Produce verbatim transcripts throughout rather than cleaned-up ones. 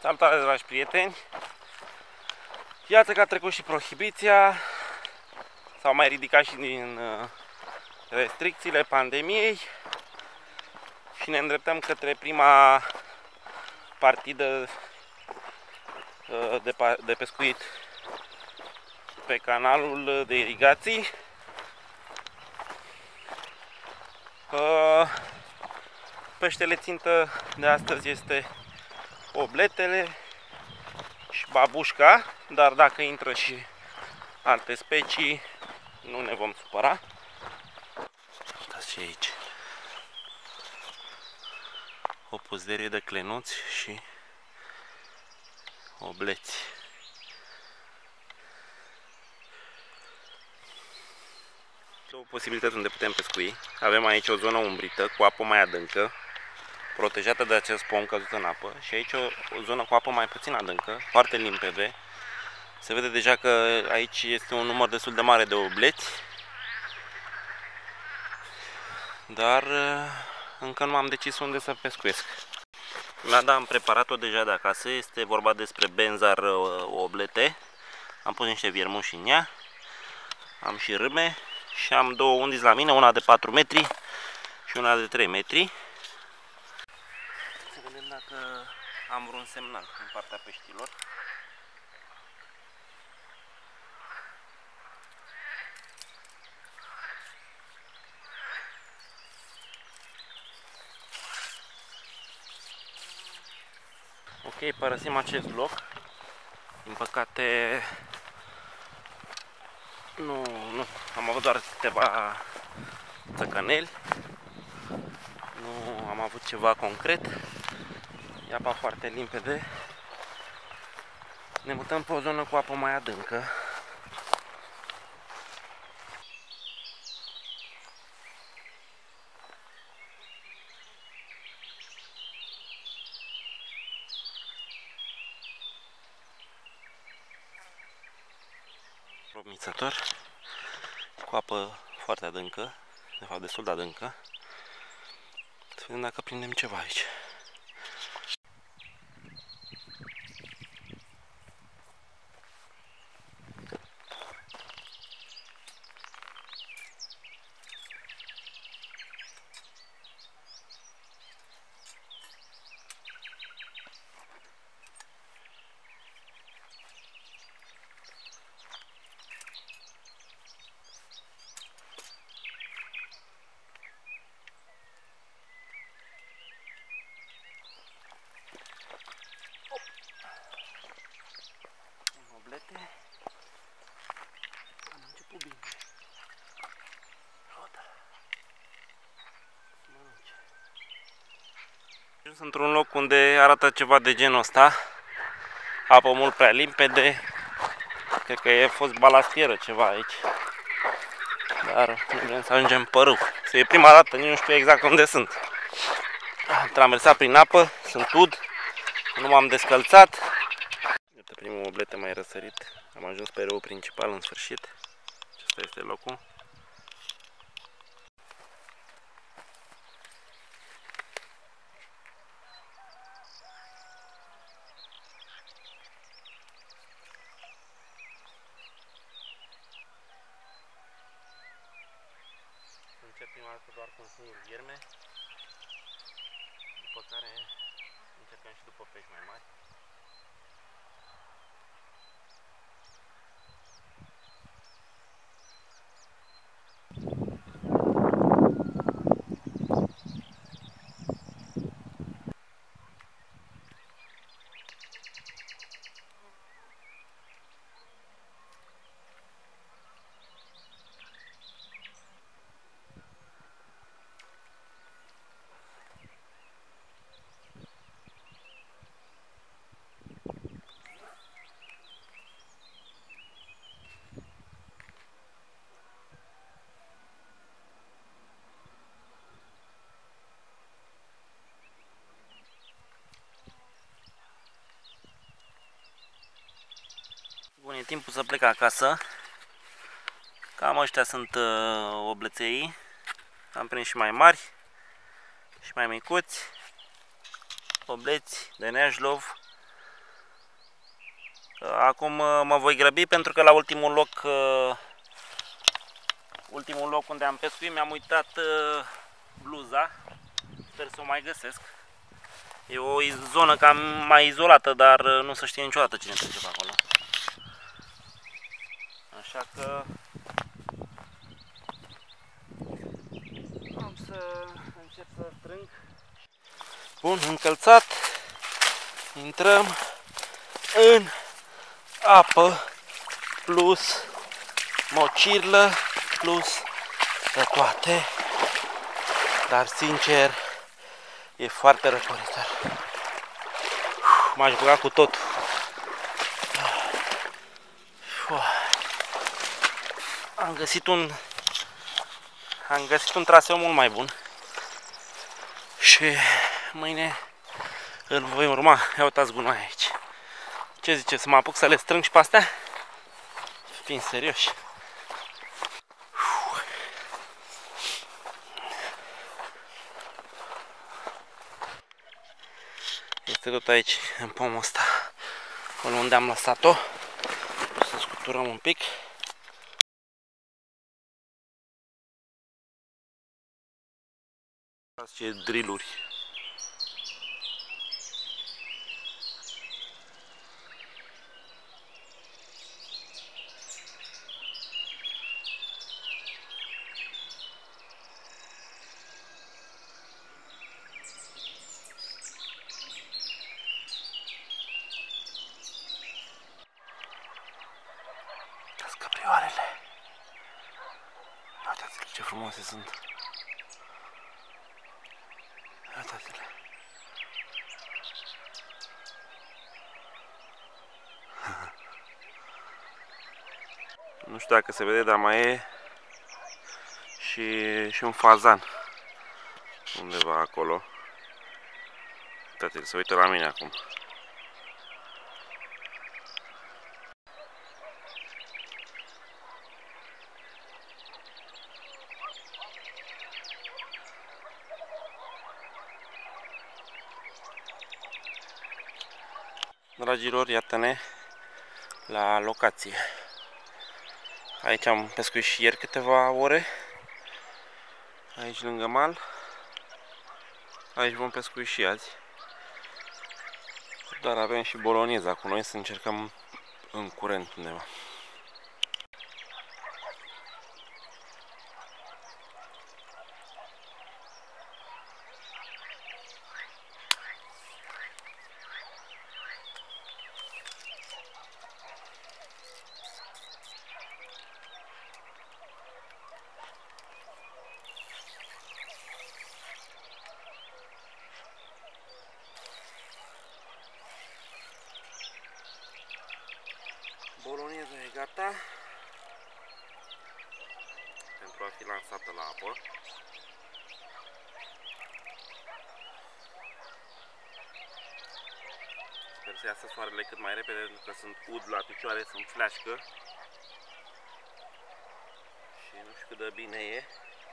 Salutare, dragi prieteni! Iată că a trecut și prohibiția, s-au mai ridicat și din restricțiile pandemiei și ne îndreptăm către prima partidă de pescuit pe canalul de irigații. Peștele țintă de astăzi este obletele și babușca, dar dacă intră și alte specii, nu ne vom supăra. Uitați și aici o puzderie de clenuți și obleți. Două posibilități unde putem pescui. Avem aici o zonă umbrită cu apă mai adâncă, protejată de acest pom căzut în apă, și aici o, o zonă cu apă mai puțin adâncă, foarte limpede. Se vede deja că aici este un număr destul de mare de obleți, dar încă nu m-am decis unde să pescuiesc. Mada am preparat-o deja de acasă, este vorba despre benzar oblete. Am pus niște viermuși în ea, am și râme și am două undiți la mine, una de patru metri și una de trei metri. Să vedem dacă am vreun semnal în partea peștilor. Ok, părăsim acest loc. Din păcate nu, nu, am avut doar câteva țăcăneli. Nu am avut ceva concret. E apa foarte limpede. Ne mutăm pe o zonă cu apă mai adâncă. Promițător, cu apă foarte adâncă, de fapt destul de adâncă. Să vedem dacă prindem ceva aici. Am început bine. Sunt într-un loc unde arată ceva de genul ăsta. Apă mult prea limpede. Cred că e fost balastieră ceva aici. Dar nu vrem să ajungem pe râu. Să e prima dată, nici nu știu exact unde sunt. Am traversat prin apă, sunt ud. Nu m-am descălțat. Iată primul oblete mai răsărit. Am ajuns pe râul principal în sfârșit. Acesta este locul. Încep prima dată doar cu un singur vierme, după care începem și după pești mai mari. Bun, e timpul să plec acasă. Cam ăștia sunt uh, obleței. Am prins și mai mari și mai micuți. Obleți de Neajlov. Acum mă voi grăbi pentru că la ultimul loc, ultimul loc unde am pescuit, mi-am uitat bluza. Sper să o mai găsesc. E o zonă cam mai izolată, dar nu se știe niciodată cine trece pe acolo. Așa că am să încep să strâng. Bun, încălțat. Intrăm în apă plus mocirlă plus de toate. Dar sincer e foarte răcoritor. M-aș băga cu totul. Am găsit un am găsit un traseu mult mai bun. Și mâine îl voi urma. Ia uitați gunoi aici. Ce zice, să mă apuc să le strâng și pe astea? Fiind serioși. Este tot aici, în pomul ăsta, acolo unde am lăsat-o. Să scuturăm un pic. Uitați ce drilluri. Căprioarele. Uitați-le ce frumoase sunt. Uitați-le. Nu știu dacă se vede, dar mai e și, și un fazan undeva acolo. Uitați-l, se uită la mine acum. Dragilor, iată-ne la locație. Aici am pescuit și ieri câteva ore. Aici lângă mal. Aici vom pescui și azi. Dar avem și boloneza cu noi, să încercăm în curent undeva. Boloneza e gata pentru a fi lansată la apă. Sper să iasă soarele cât mai repede, pentru că sunt ud la picioare, sunt fleașcă și nu știu cât de bine e.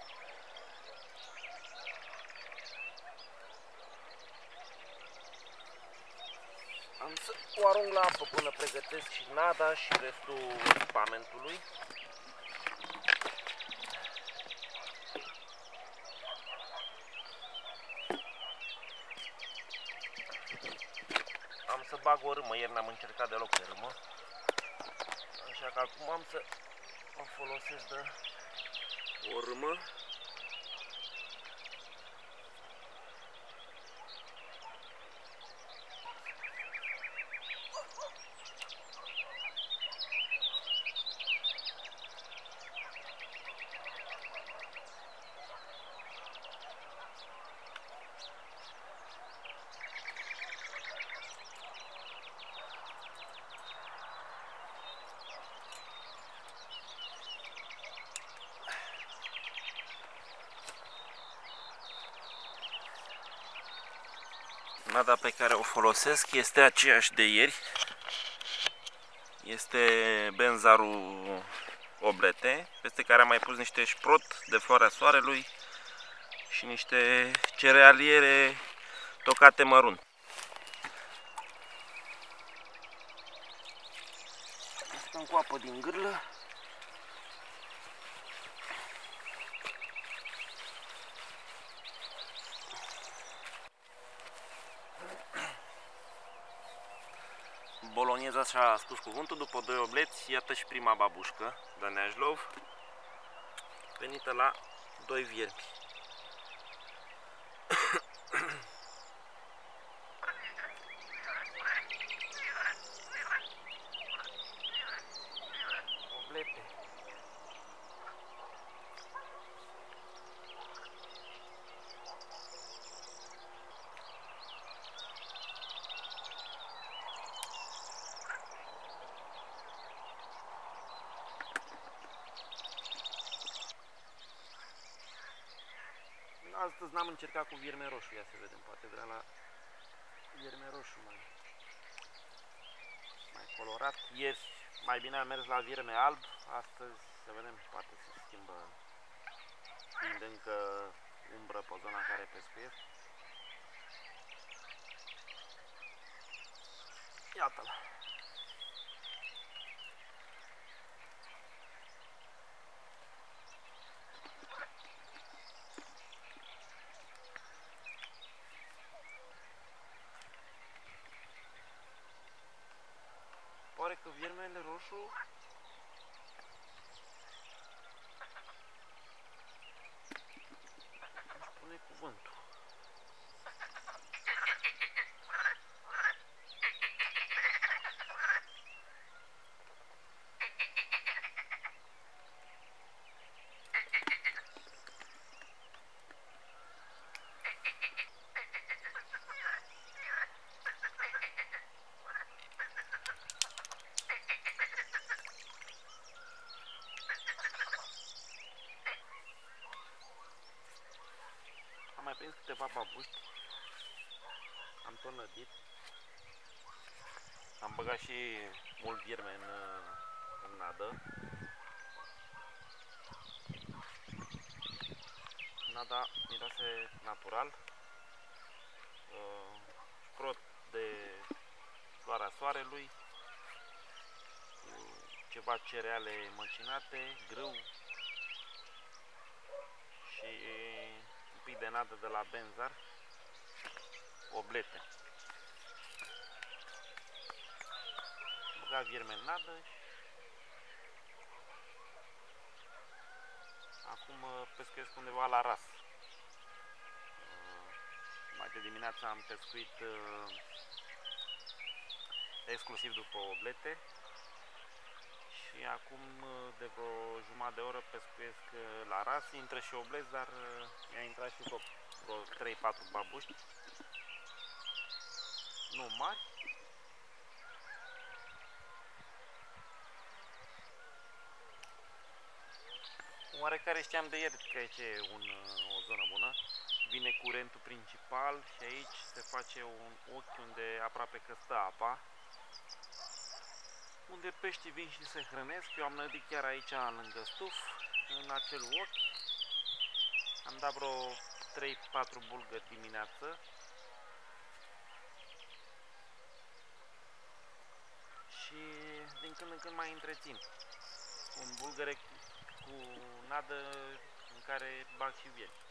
Am să o arunc la apă până pregătesc și nada și restul echipamentului. Am să bag o râmă, ieri n-am încercat deloc de râmă. Așa că acum am să o folosesc de o râmă. Nada pe care o folosesc este aceeași de ieri. Este Benzaru Oblete, peste care am mai pus niște șprot de floarea soarelui și niște cerealiere tocate mărunt. Stăm cu apă din gârlă. Bolonieza și-a spus cuvântul, după doi obleți, iată și prima babușcă de Neajlov, venită la doi viermi. Oblete. Astăzi n-am încercat cu vierme roșu, ia să vedem, poate vrea la vierme roșu mai, mai colorat. Ieri mai bine am mers la vierme alb, astăzi să vedem, poate se schimbă, fiind încă umbră pe zona în care pescuiesc. Iată-l! Pare că viermele roșu își pune cuvântul. Am mai prins câteva babuști, am tot nădit, am băgat și mult vierme în, în nadă. Nada miroase natural, șprot de floarea soarelui, ceva cereale măcinate, grâu și un pic de nadă de la Benzar, oblete. Băga vierme în nadă și acum pescuiesc undeva la Ras. Mai de dimineață am pescuit exclusiv după oblete și acum de vreo jumătate de oră pescuiesc la Ras. Intră și obleți, dar mi-a intrat și vreo trei patru babuști, nu mari. Oarecare știam de ieri că aici e un, o zonă bună. Vine curentul principal și aici se face un ochi unde aproape că stă apa, unde peștii vin și se hrănesc. Eu am nădit chiar aici lângă stuf, în acel ochi. Am dat vreo trei patru bulgări dimineață și din când în când mai întrețin un bulgăre cu nadă în care bag și viermi.